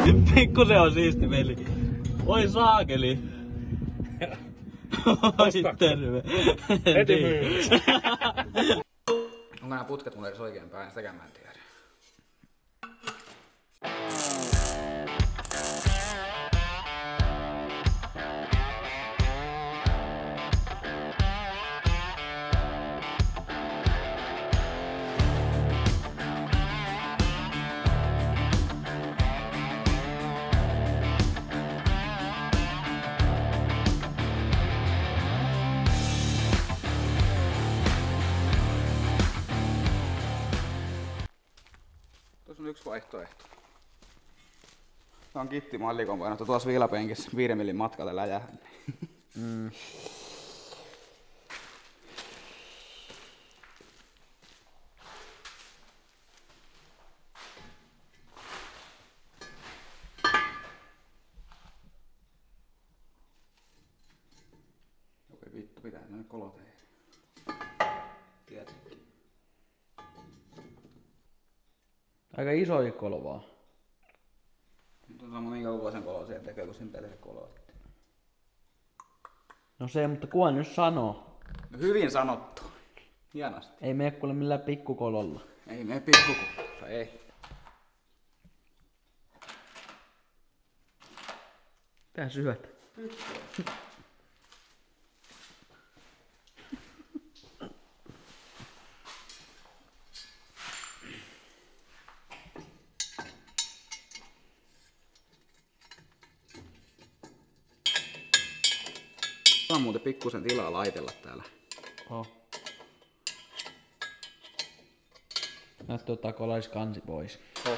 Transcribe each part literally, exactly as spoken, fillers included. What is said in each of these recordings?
Pikkusen on siisti veli. Oi saakeli. Oi terve. Heti myynnissä. Onko nämä putket mulle edes oikein päin? Sitäkään mä en tiedä. Tuossa on yksi vaihtoehto. Tää on kitti mallikon painottu tuossa viilapenkissä viiden millin matkalle läjähän. Mm. Okei vittu, pitää noin kolo tehdä. Tietenkin. Aika isoja kolvaa. Nyt on sama minkä kokoisen kolo siihen tekee, kun sen pitää tehdä koloa. No se, mutta kukaan nyt sanoo. No hyvin sanottu. Hienosti. Ei mene kuule millään pikkukololla. Ei mene pikkukololla, ei. Tää syöt. On muuten pikkusen tilaa laitella täällä. Oh. Näyttää ottaa kolaiskansi pois. Oh.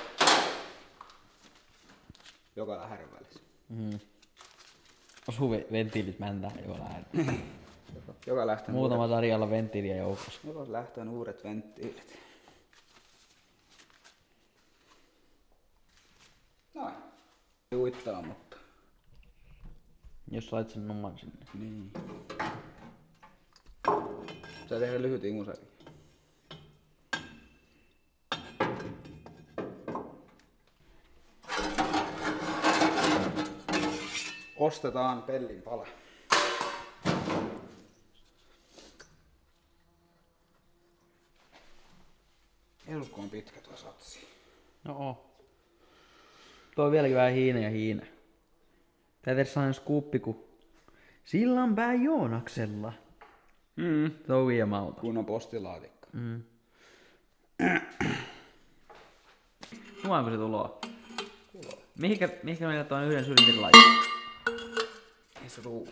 Joka lähärän välissä. Mm. Osuu venttiilit mäntää joka lähärän. Joka lähtee. Muutama sarjalla venttiiliä joukossa. Joka lähtee uudet venttiilit. Noin. Uittaa, mutta... Jos lait sen oman sinne. Niin. Sä tehdä lyhyt ingusäkin. Ostetaan pellin pala. Elukko on pitkä tuo satsi. No oo. Tuo on vieläkin vähän hiine ja hiine. Tää tehdä sellainen skuuppi ku Sillanpää Joonaksella. Mm. Touvi ja Mauta. Kunnon postilaatikko. Mm. Tumaanko se tuloa? Tuloa. Mihinkä, mihinkä meillä tuon yhden sylinterin laittaa? Ei se tuu.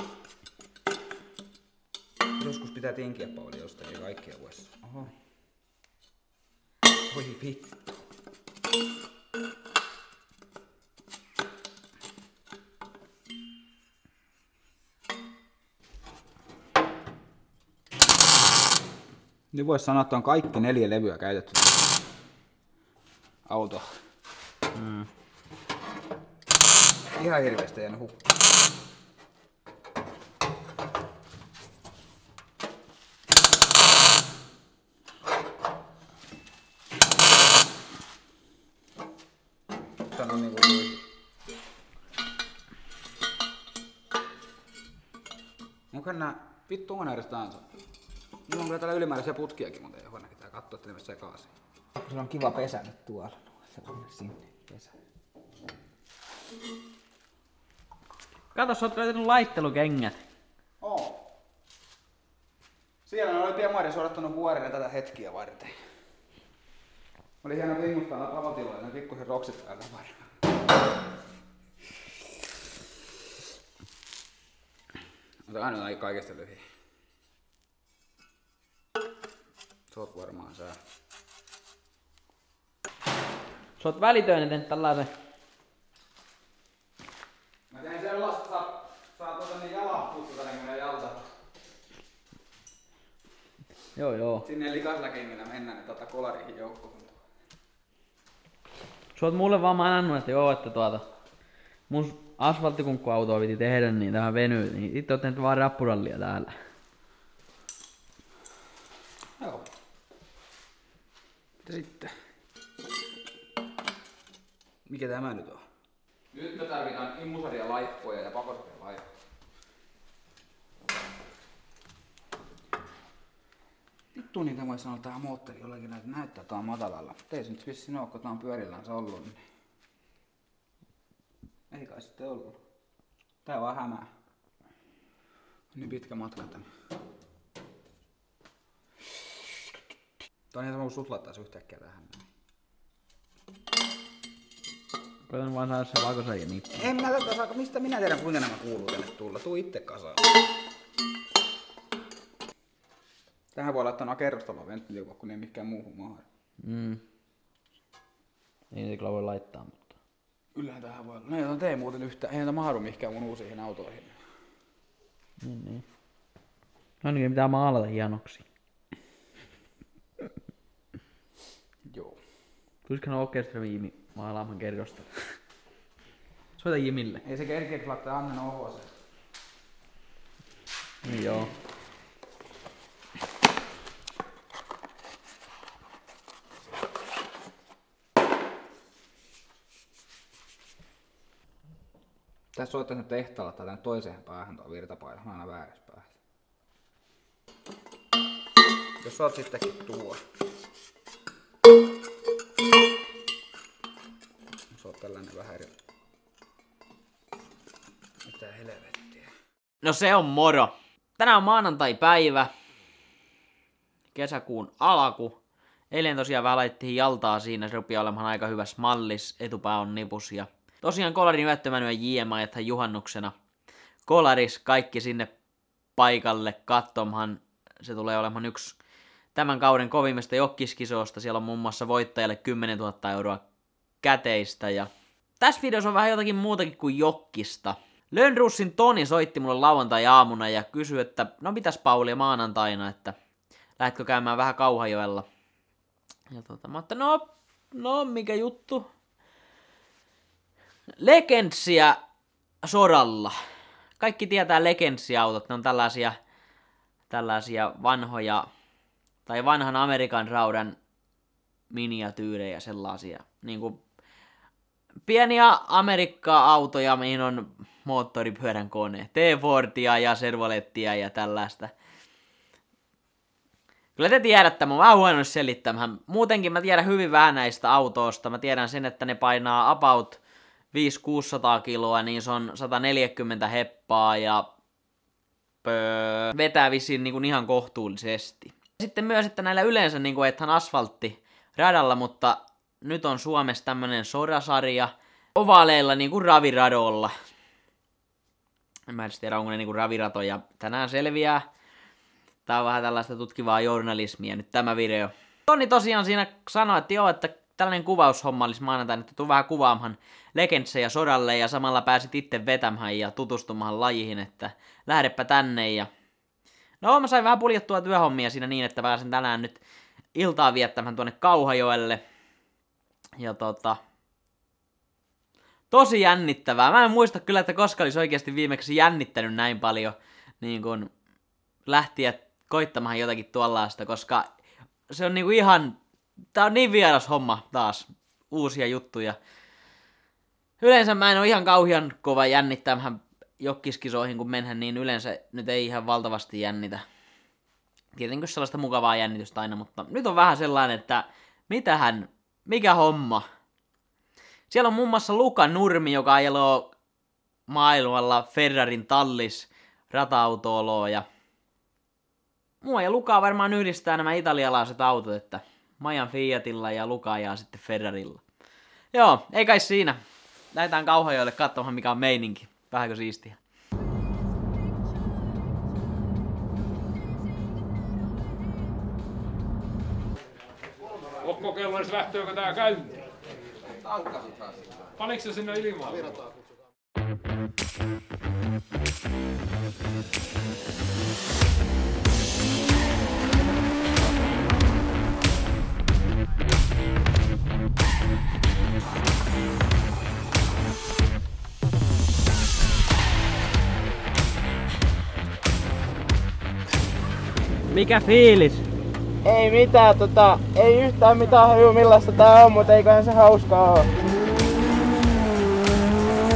Joskus pitää tinkiä Pauli jostain, ei kaikkea vuodessa. Oho. Voi vittu. Nyt vois sanoa, että on kaikki neljä levyä käytetty. Auto. Mm. Ihan hirveästi jäänyt hukkaan. Tän on niinku lui. Onko nää vittu onko nää edes tahansa? Mulla on kyllä täällä ylimääräisiä putkiakin, mutta johon näkee tää kattoo, että ne menee sekaisin. Se on kiva pesä nyt tuolla. Se on sinne pesä. Kato, sä oot löytänyt laittelukengät. Oo. Siellä ne oli Piemari suodattanut vuorille tätä hetkiä varten. Oli hieno vinguttaa lavotiloille, ne pikkusen roksit täältä varmaan. Mutta aina on kaikesta lyhiä. Se oot varmaan sää. Sä oot välitöinen tehnyt tällaisen. Mä tein sellaista, että saa, saa tuota niin jalat puttuta niin jalta. Joo joo. Sinne likaisella kengillä mennään, että ottaa kolariihin joukkoon. Sä oot mulle vaan manannut, että joo, että tuota mun asfalttikunkkuautoa piti tehdä, niin tähän venyy, niin itse oot tehnyt vaan rappurallia täällä. Joo. Mitä sitten? Mikä tämä nyt on? Nyt me tarvitaan immusaria laippoja ja pakosaria laippoja. Vittu niitä voi sanoa tähän moottori jollakin näyttää, näyttää tää on matalalla. Ei se nyt vissiin oo, kun tää on pyörillään ollut. Niin... Ei kai sitten ollut. Tää vaan hämää. Niin pitkä matka tänne. Tää on ihan sama kuin suslattaisi yhtäkkiä tähän. Koitan vaan saada se valkoisen ja nippu. En minä tätä saa, mistä minä tiedän kuinka nämä kuuluu tänne tulla. Tuu itse kasaan. Tähän voi laittaa noin kerrostaloa venttiliukua, kun ei mikään muuhun maahan. Mm. Ei niitä kyllä voi laittaa, mutta... Kyllähän tähän voi olla. No ei tee muuten yhtään. Ei näitä mahdu mihinkään mun uusiin autoihin. Niin, niin. No niin, pitää maalata hienoksi. Joo. Tulisiko ne Åkerström Jimi maalaamaan kerrostaloa? Soita Jimille. Ei se kerkeä laittaa Annen Ohosen. Niin joo. Tässä soittaisi nyt tehtaalla tai tänne toiseen päähän tuo virtapaino, aina väärässä päässä. Jos sä oot sittenkin tuo. Se on tällainen vähän eri. Mitä helvettiä. No se on moro. Tänään on maanantai-päivä. Kesäkuun alku. Eilen tosiaan vähän laitettiin jaltaa siinä, se rupeaa olemaan aika hyvässä mallis. Etupää on nipus ja... Tosiaan kolarin yöttömän J M A juhannuksena. Kolaris kaikki sinne paikalle katsomaan. Se tulee olemaan yksi tämän kauden kovimmista jokkiskisoosta. Siellä on muun muassa voittajalle kymmenentuhatta euroa käteistä. Ja tässä videossa on vähän jotakin muutakin kuin jokkista. Lönnrossin Toni soitti mulle lauantai-aamuna ja kysyi, että no mitäs Pauli maanantaina, että lähdetkö käymään vähän Kauhajoella. Ja tota, mä oon, no, no mikä juttu. Legendsia soralla. Kaikki tietää Legendsia-autot, ne on tällaisia, tällaisia vanhoja, tai vanhan Amerikan raudan miniatyyrejä, sellaisia. Niin kuin pieniä Amerikka-autoja, mihin on moottoripyörän kone. T-Fordia ja Servolettia ja tällaista. Kyllä te tiedätte, mä oon vähän huono selittämään. Muutenkin mä tiedän hyvin vähän näistä autoista. Mä tiedän sen, että ne painaa about viisi kuusisataa kiloa, niin se on sata neljäkymmentä heppaa ja pöö, vetää vissiin niin kuin ihan kohtuullisesti. Sitten myös, että näillä yleensä niin kuin ethän asfaltti radalla, mutta nyt on Suomessa tämmönen sodasarja ovaaleilla niin kuin raviradolla. En mä edes tiedä, onko ne niin kuin raviratoja. Tänään selviää. Tää on vähän tällaista tutkivaa journalismia nyt tämä video. Toni tosiaan siinä sanoi, että joo, että tällainen kuvaushomma olisi maanantaina, että tuu vähän kuvaamaan Legendsejä sodalle ja samalla pääsit itse vetämään ja tutustumaan lajiin, että lähdepä tänne ja... No mä sain vähän puljettua työhommia siinä niin, että pääsen tänään nyt iltaa viettämään tuonne Kauhajoelle. Ja tota... Tosi jännittävää. Mä en muista kyllä, että koska olisi oikeasti viimeksi jännittänyt näin paljon niin kun lähtiä koittamaan jotakin tuollaista, koska se on niinku ihan... Tää on niin vieras homma taas. Uusia juttuja. Yleensä mä en oo ihan kauhean kova jännittämään jokkiskisoihin, kun mennään, niin yleensä nyt ei ihan valtavasti jännitä. Tietenkin sellaista mukavaa jännitystä aina, mutta nyt on vähän sellainen, että mitähän, mikä homma. Siellä on muun muassa Luka Nurmi, joka ajeloo maailmalla Ferrarin tallis rata-autooloa ja mua ja Lukaa varmaan yhdistää nämä italialaiset autot, että Majan Fiatilla ja Luka ajaa sitten Ferrarilla. Joo, ei kai siinä. Lähdetään Kauhajoelle katsomaan mikä on meininki. Vähänkö siistiä. Onko kello edes lähteekö tää käyntiin? Panitko se sinne ilmaan? Mikä fiilis? Ei mitään, tota, ei yhtään mitään hajua millaista tää on, mutta eiköhän se hauskaa oo.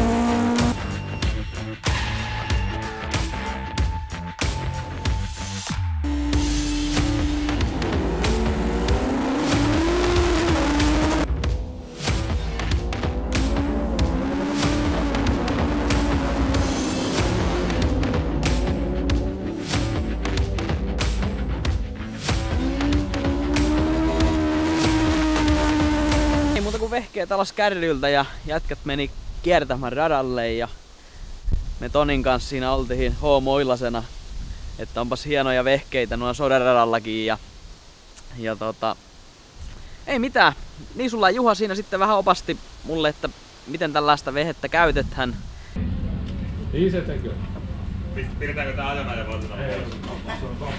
vehkeet alas kärryltä ja jätkät meni kiertämään radalle ja me Tonin kanssa siinä oltiin hoomoillasena, että onpas hienoja vehkeitä nuo sodaradallakin ja, ja tota, ei mitään. Niin sulla Juha siinä sitten vähän opasti mulle, että miten tällaista vehettä käytetään. Niin se tekee. Pidetäänkö tää ajona ja voitetaan pois?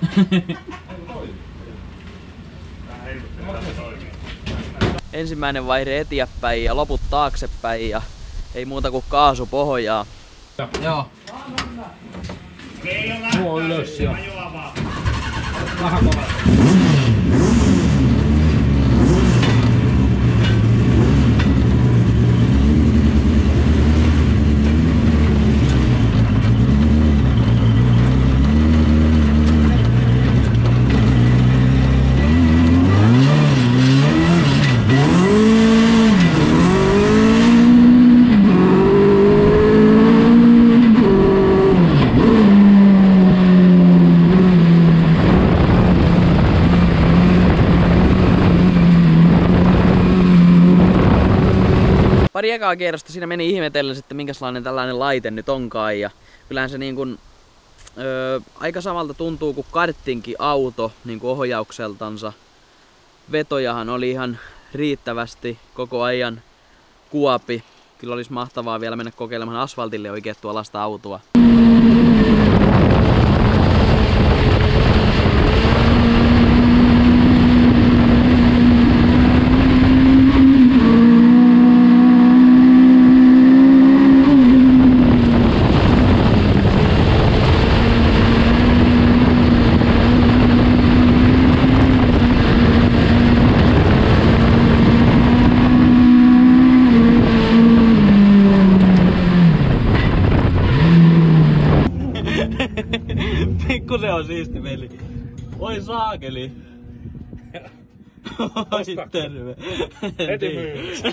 Ensimmäinen vaihde eteenpäin ja loput taaksepäin ja ei muuta kuin kaasu pohjaa. Joo. Tuo ylös ja vähän kovasti. Pari ekaa kierrosta siinä meni ihmetellen sitten minkälainen tällainen laite nyt onkaan ja kyllähän se niin kuin, öö, aika samalta tuntuu kuin karttinkin auto niin kuin ohjaukseltansa. Vetojahan oli ihan riittävästi koko ajan kuopi. Kyllä olisi mahtavaa vielä mennä kokeilemaan asfaltille oikein tuollaista autoa. Pikkusen on siisti veli. Oi saakeli. Oi terve. Heti myynnissä.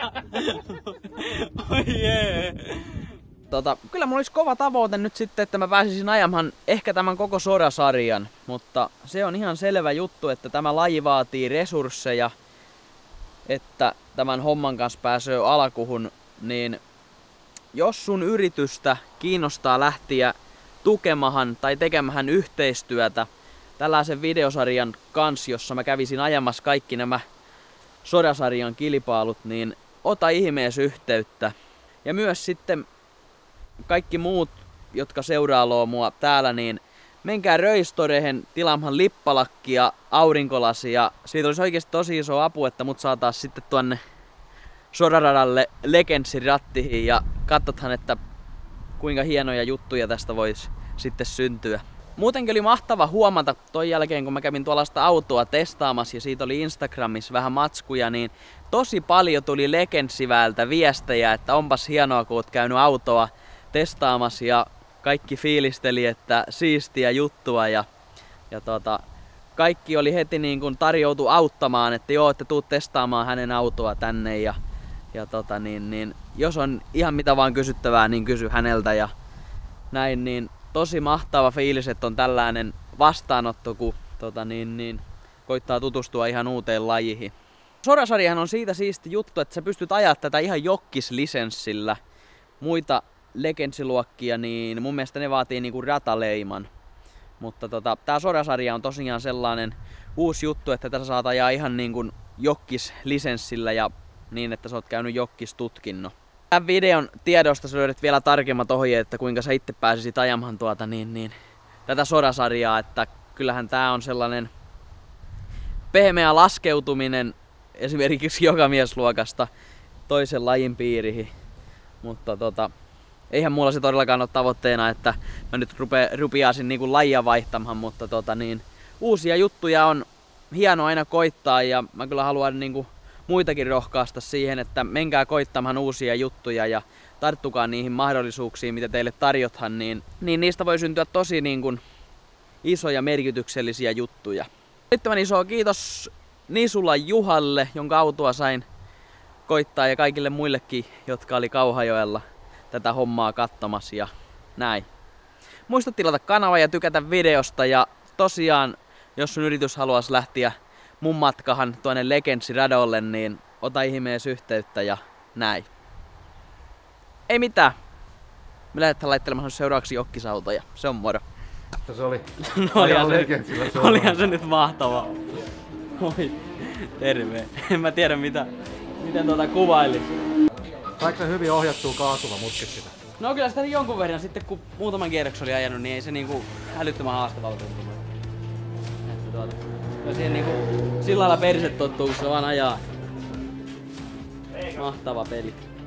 Oi jee. Tota, kyllä mulla olisi kova tavoite nyt sitten, että mä pääsisin ajamaan ehkä tämän koko sodasarjan. Mutta se on ihan selvä juttu, että tämä laji vaatii resursseja, että tämän homman kanssa pääsee alkuun. Niin jos sun yritystä kiinnostaa lähteä tukemahan tai tekemähän yhteistyötä tällaisen videosarjan kanssa, jossa mä kävisin ajamassa kaikki nämä sodasarjan kilpailut, niin ota ihmeessä yhteyttä. Ja myös sitten kaikki muut, jotka seuraaloo mua täällä, niin menkää Röistorehen tilaamaan lippalakki ja aurinkolasi ja siitä olisi oikeasti tosi iso apu, että mut saataisiin sitten tuonne sodaradalle Legendsin rattiin ja katsothan, että kuinka hienoja juttuja tästä voisi sitten syntyä. Muutenkin oli mahtava huomata toi jälkeen, kun mä kävin tuollaista autoa testaamassa ja siitä oli Instagramissa vähän matskuja, niin tosi paljon tuli Legendsiväältä viestejä, että onpas hienoa, kun oot käynyt autoa testaamassa ja kaikki fiilisteli, että siistiä juttua ja, ja tota, kaikki oli heti niin kuin tarjoutu auttamaan, että joo, että tuut testaamaan hänen autoa tänne ja, ja tota niin, niin jos on ihan mitä vaan kysyttävää, niin kysy häneltä ja näin, niin tosi mahtava fiilis, että on tällainen vastaanotto, kun tota niin, niin, koittaa tutustua ihan uuteen lajiin. Sodasarjahan on siitä siisti juttu, että sä pystyt ajaa tätä ihan jokkislisenssillä. Muita Legendsiluokkia, niin mun mielestä ne vaatii niinku rataleiman. Mutta tota, tää sodasarja on tosiaan sellainen uusi juttu, että tässä saat ajaa ihan niinku jokkislisenssillä ja niin, että sä oot käynyt jokkistutkinnon. Tämän videon tiedosta sä löydät vielä tarkemmat ohjeet, että kuinka sä itse pääsisit ajamaan tuota, niin, niin, tätä sodasarjaa, että kyllähän tää on sellainen pehmeä laskeutuminen esimerkiksi jokamiesluokasta toisen lajin piiriin. Mutta tota, eihän mulla se todellakaan ole tavoitteena, että mä nyt rupe, rupiaisin niinku lajia vaihtamaan, mutta tota niin, uusia juttuja on hieno aina koittaa ja mä kyllä haluan niinku muitakin rohkaista siihen, että menkää koittamaan uusia juttuja ja tarttukaa niihin mahdollisuuksiin, mitä teille tarjotaan, niin, niin niistä voi syntyä tosi niin kuin isoja merkityksellisiä juttuja. Riittävän iso kiitos Nisulla Juhalle, jonka autoa sain koittaa ja kaikille muillekin, jotka oli Kauhajoella tätä hommaa katsomassa ja näin. Muista tilata kanava ja tykätä videosta ja tosiaan, jos sun yritys haluaisi lähteä mun matkahan tuonne Legendsi radolle, niin ota ihmees yhteyttä ja näin. Ei mitään. Me lähdetään laittelemaan seuraavaksi jokkisautoja. Se on moro. Se oli. No olihan se, se, olihan se nyt mahtavaa. Oi, terve. En mä tiedä mitä, miten tuota kuvailis. Saiko se hyvin ohjattua kaasulla mutkin sitä? No kyllä sitä jonkun verran sitten kun muutaman kierroksen oli ajanut, niin ei se niinku älyttömän haastavalta tuntunut. Että tuota, ja siihen niinku sillä lailla perse tottuu, kun se vaan ajaa. Mahtava peli.